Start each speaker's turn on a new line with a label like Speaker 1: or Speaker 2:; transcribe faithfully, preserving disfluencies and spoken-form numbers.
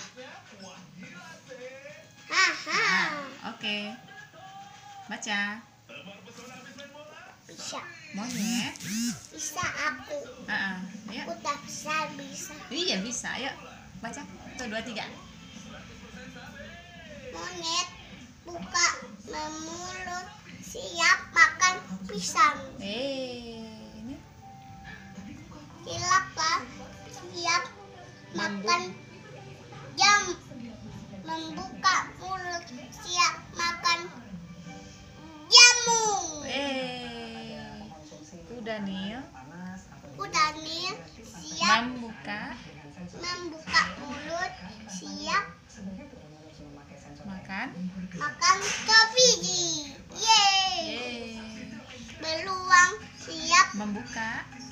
Speaker 1: Haha.
Speaker 2: Oke. Baca.
Speaker 1: Bisa.
Speaker 2: Monyet.
Speaker 1: Bisa aku.
Speaker 2: Ah, ayo.
Speaker 1: Aku tak bisa bisa.
Speaker 2: Iya bisa. Ayo. Baca. Satu, dua, tiga.
Speaker 1: Monyet buka mulut siap makan pisang.
Speaker 2: Eh, ini
Speaker 1: Silapa siap makan jam. Membuka mulut siap makan jamu.
Speaker 2: eh kuda Nil
Speaker 1: Kuda Nil siap
Speaker 2: membuka
Speaker 1: membuka mulut siap
Speaker 2: makan.
Speaker 1: makan kepiting. Yeay.
Speaker 2: Yeay.
Speaker 1: Beruang siap
Speaker 2: Membuka